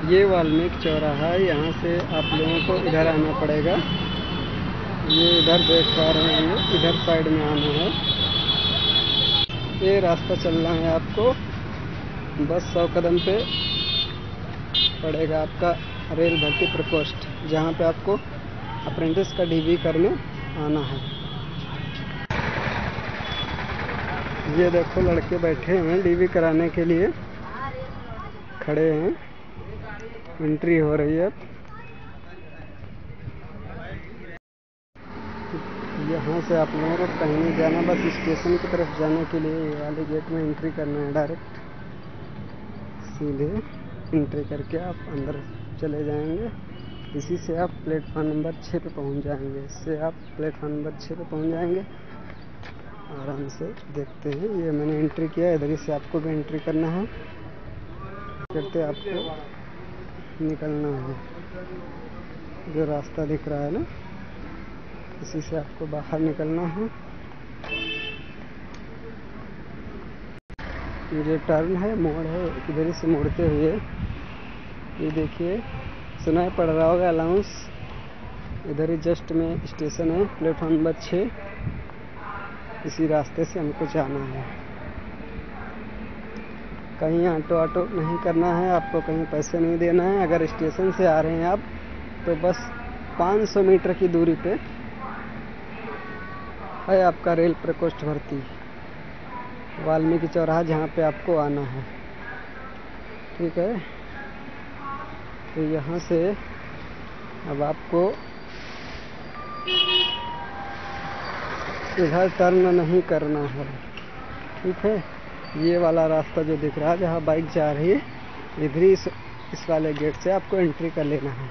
ये वाल्मीकि चौराहा है। यहाँ से आप लोगों को इधर आना पड़ेगा। ये इधर देख पा रहे हैं, इधर साइड में आना है। ये रास्ता चलना है आपको। बस 100 कदम पे पड़ेगा आपका रेल भर्ती प्रकोष्ठ, जहाँ पे आपको अप्रेंटिस का डीवी करने आना है। ये देखो लड़के बैठे हैं डीवी कराने के लिए, खड़े हैं। एंट्री हो रही है। यहाँ से आप लोगों को कहीं नहीं जाना, बस स्टेशन की तरफ जाने के लिए ये वाले गेट में एंट्री करना है। डायरेक्ट सीधे एंट्री करके आप अंदर चले जाएंगे। इसी से आप प्लेटफॉर्म नंबर 6 पे पहुँच जाएंगे। इससे आप प्लेटफॉर्म नंबर 6 पे पहुँच जाएंगे। आराम से देखते हैं, ये मैंने एंट्री किया। इधर ही से आपको भी एंट्री करना है। करते आपको निकलना है। जो रास्ता दिख रहा है ना, इसी से आपको बाहर निकलना है। ये टर्न है, मोड़ है, इधर ही से मुड़ते हुए ये देखिए सुनाई पड़ रहा होगा अलाउंस। इधर ही जस्ट में स्टेशन है, प्लेटफॉर्म नंबर 6। इसी रास्ते से हमको जाना है। कहीं ऑटो नहीं करना है आपको, कहीं पैसे नहीं देना है। अगर स्टेशन से आ रहे हैं आप तो बस 500 मीटर की दूरी पे है आपका रेल प्रकोष्ठ भर्ती वाल्मीकि चौराहा, जहाँ पे आपको आना है। ठीक है, तो यहाँ से अब आपको इधर टर्न नहीं करना है। ठीक है, ये वाला रास्ता जो दिख रहा है जहाँ बाइक जा रही है, इधर ही इस वाले गेट से आपको एंट्री कर लेना है।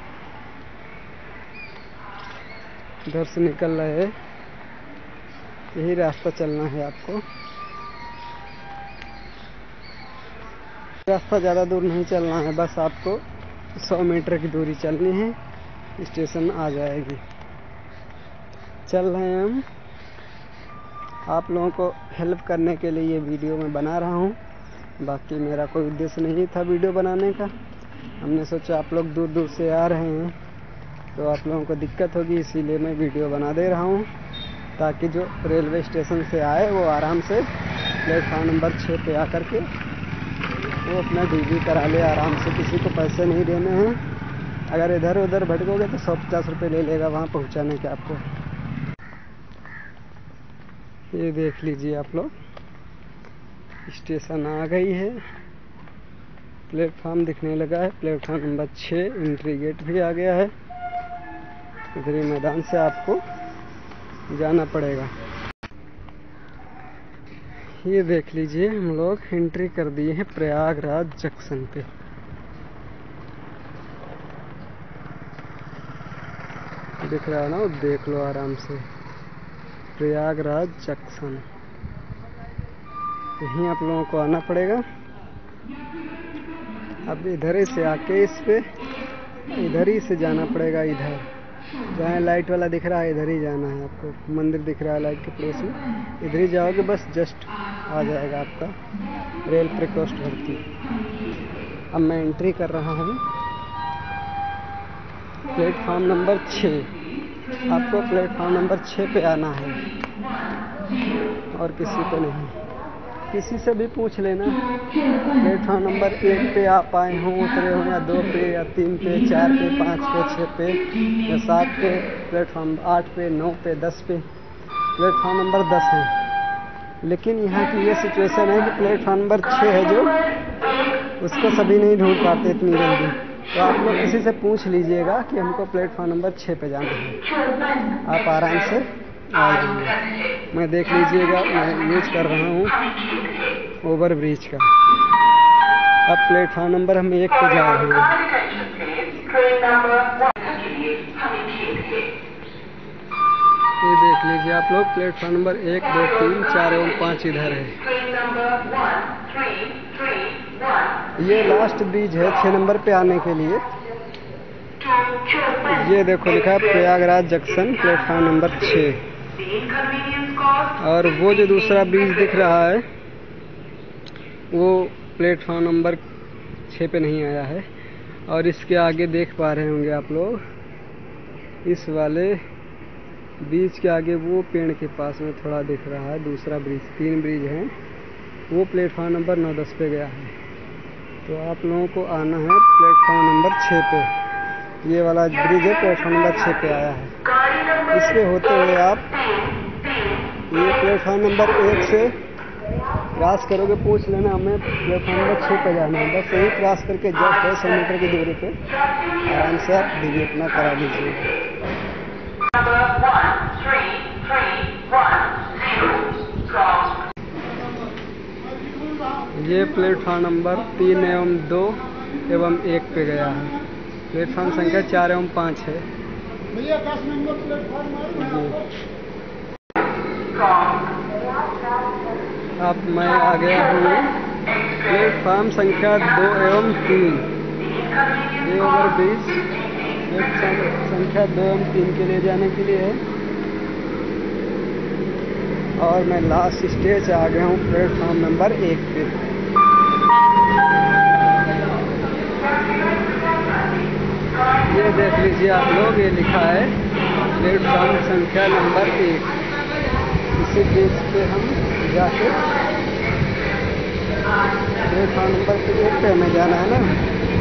इधर से निकल रहे हैं, यही रास्ता चलना है आपको। रास्ता ज़्यादा दूर नहीं चलना है, बस आपको 100 मीटर की दूरी चलनी है, स्टेशन आ जाएगी। चल रहे हैं हम। आप लोगों को हेल्प करने के लिए ये वीडियो मैं बना रहा हूँ। बाकी मेरा कोई उद्देश्य नहीं था वीडियो बनाने का। हमने सोचा आप लोग दूर दूर से आ रहे हैं तो आप लोगों को दिक्कत होगी, इसीलिए मैं वीडियो बना दे रहा हूँ, ताकि जो रेलवे स्टेशन से आए वो आराम से प्लेटफॉर्म नंबर 6 पे आकर के वो अपना डीवी करा ले आराम से। किसी को पैसे नहीं देने हैं। अगर इधर उधर भटकोगे तो 150 रुपये ले लेगा वहाँ पहुँचाने के आपको। ये देख लीजिए आप लोग, स्टेशन आ गई है। प्लेटफॉर्म दिखने लगा है, प्लेटफॉर्म नंबर 6। एंट्री गेट भी आ गया है। इधर ही मैदान से आपको जाना पड़ेगा। ये देख लीजिए, हम लोग एंट्री कर दिए हैं प्रयागराज जंक्शन पे। दिख रहा है ना, देख लो आराम से, प्रयागराज जंक्शन। यहीं आप लोगों को आना पड़ेगा। अब इधर ही से आके इस पे इधर ही से जाना पड़ेगा। इधर जहाँ लाइट वाला दिख रहा है इधर ही जाना है आपको। मंदिर दिख रहा है लाइट के पड़ोस में, इधर ही जाओगे बस जस्ट आ जाएगा आपका रेल प्रकोष्ठ भर्ती। अब मैं एंट्री कर रहा हूँ प्लेटफॉर्म नंबर 6। आपको प्लेटफॉर्म नंबर 6 पे आना है और किसी पे नहीं। किसी से भी पूछ लेना, प्लेटफॉर्म नंबर 1 पे आप आए हों, उतरे हों, या 2 पे या 3 पे 4 पे 5 पे 6 पे या 7 पे, प्लेटफॉर्म 8 पे 9 पे 10 पे, प्लेटफॉर्म नंबर 10 है। लेकिन यहाँ की ये सिचुएशन है कि प्लेटफॉर्म नंबर 6 है जो, उसको सभी नहीं ढूंढ पाते इतनी जल्दी। तो आप लोग किसी से पूछ लीजिएगा कि हमको प्लेटफॉर्म नंबर 6 पे जाना है, आप आराम से आ जाएंगे। मैं देख लीजिएगा, मैं यूज कर रहा हूँ ओवर ब्रिज का। अब प्लेटफॉर्म नंबर हम 1 पे जा रहे हैं। ये देख लीजिए आप लोग, प्लेटफॉर्म नंबर 1 2 3 4 एवं 5 इधर है। ये लास्ट ब्रिज है 6 नंबर पे आने के लिए। ये देखो लिखा है प्रयागराज जंक्शन प्लेटफॉर्म नंबर 6। और वो जो दूसरा ब्रिज दिख रहा है वो प्लेटफॉर्म नंबर 6 पे नहीं आया है, और इसके आगे देख पा रहे होंगे आप लोग, इस वाले ब्रिज के आगे वो पेड़ के पास में थोड़ा दिख रहा है दूसरा ब्रिज, 3 ब्रिज हैं, वो प्लेटफॉर्म नंबर 9-10 पे गया है। तो आप लोगों को आना है प्लेटफॉर्म नंबर 6 पे। ये वाला ब्रिज है, प्लेटफॉर्म नंबर 6 पे आया है। इस पे होते हुए आप ये प्लेटफॉर्म नंबर 1 से क्रॉस करोगे, पूछ लेना हमें प्लेटफॉर्म नंबर 6 पे जाना है। बस यही क्रॉस करके जस्ट 100 मीटर की दूरी पे आराम से आप डीवी अपना करा लीजिए। ये प्लेटफॉर्म नंबर 3 एवं 2 एवं 1 पे गया है। प्लेटफॉर्म संख्या 4 एवं 5 है। जी, अब मैं आ गया हूँ प्लेटफॉर्म संख्या 2 एवं 3। ये ओवर ब्रिज प्लेटफॉर्म संख्या 2 एवं 3 के लिए जाने के लिए है। और मैं लास्ट स्टेज आ गया हूँ प्लेटफॉर्म नंबर 1 पे। ये देख लीजिए आप लोग, ये लिखा है प्लेटफॉर्म संख्या नंबर 1। इसी ब्रिज पे हम जाके प्लेटफॉर्म नंबर 1 पे हमें जाना है ना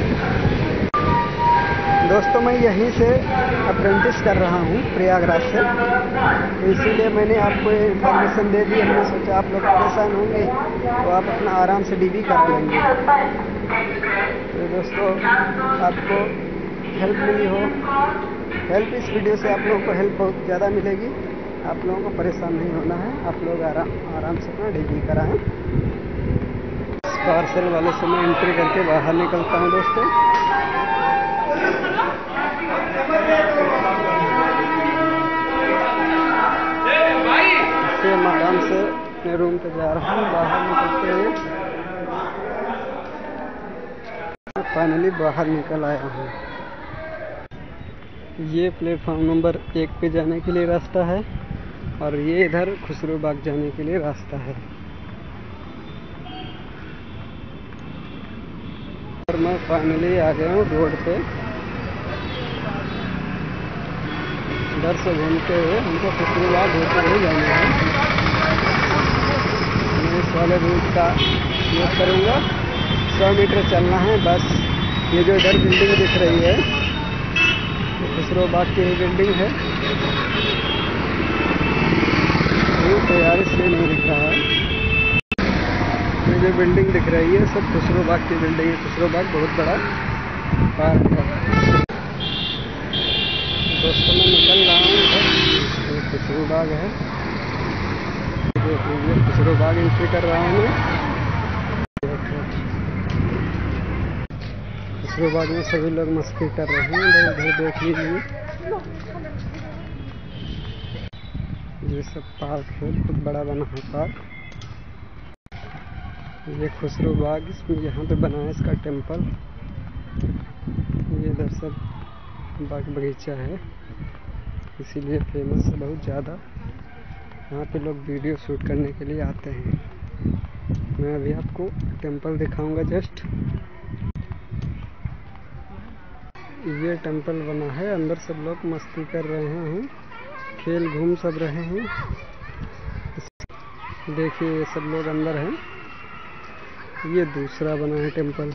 दोस्तों। मैं यहीं से अप्रेंटिस कर रहा हूँ प्रयागराज से, तो इसीलिए मैंने आपको ये इन्फॉर्मेशन दे दी। हमने सोचा आप लोग परेशान होंगे तो आप अपना आराम से डीवी करा लेंगे। तो दोस्तों, आपको हेल्प मिली हो, हेल्प इस वीडियो से आप लोगों को हेल्प बहुत ज़्यादा मिलेगी। आप लोगों को परेशान नहीं होना है, आप लोग आराम से अपना डीवी कराएं। पार्सल वाले से मैं एंट्री करके बाहर निकलता हूँ दोस्तों। इससे मैं आराम से अपने रूम पे जा रहा हूँ। बाहर निकलते हुए फाइनली बाहर निकल आया हूँ। ये प्लेटफॉर्म नंबर 1 पे जाने के लिए रास्ता है और ये इधर खुसरो बाग जाने के लिए रास्ता है। और मैं फाइनली आ गया हूँ रोड पे। इधर से घूमते हुए हमको खुसरो बाग होते हुए जाना है। मैं इस वाले रूट का यूज करूँगा। 100 मीटर चलना है बस। ये जो इधर बिल्डिंग दिख रही है, खुसरो बाग की बिल्डिंग है। ये तो यार इसलिए नहीं दिख रहा है। ये जो बिल्डिंग दिख रही है सब खुसरो बाग की बिल्डिंग है। खुसरो बाग बहुत बड़ा पार्क है दोस्तों। मैं निकल रहा हूँ इधर, ये खुसरो बाग है। देख लीजिए खुसरो बाग एंट्री कर रहा हूँ मैं। खुसरो बाग में सभी लोग मस्ती कर रहे हैं। इधर देख लीजिए, ये सब पार्क है, बहुत बड़ा बना है पार्क। ये खुसरो बाग, इसमें यहाँ पे बना है इसका टेम्पल। ये इधर सब बाग बगीचा है, इसीलिए फेमस है बहुत ज़्यादा। यहाँ पे लोग वीडियो शूट करने के लिए आते हैं। मैं अभी आपको टेम्पल दिखाऊंगा जस्ट। ये टेम्पल बना है, अंदर सब लोग मस्ती कर रहे हैं, खेल घूम सब रहे हैं। देखिए ये सब लोग अंदर हैं। ये दूसरा बना है टेम्पल।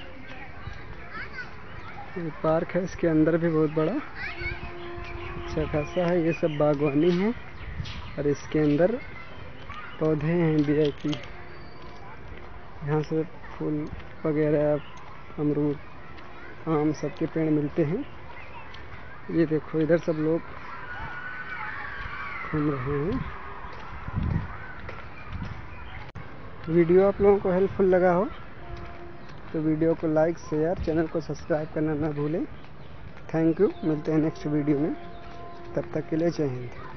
ये पार्क है, इसके अंदर भी बहुत बड़ा अच्छा खासा है। ये सब बागवानी है और इसके अंदर पौधे हैं VIP। यहाँ से फूल वगैरह, अमरूद, आम सबके पेड़ मिलते हैं। ये देखो इधर सब लोग घूम रहे हैं। वीडियो आप लोगों को हेल्पफुल लगा हो तो वीडियो को लाइक, शेयर, चैनल को सब्सक्राइब करना ना भूलें। Thank you. मिलते हैं नेक्स्ट वीडियो में, तब तक के लिए जय हिंद।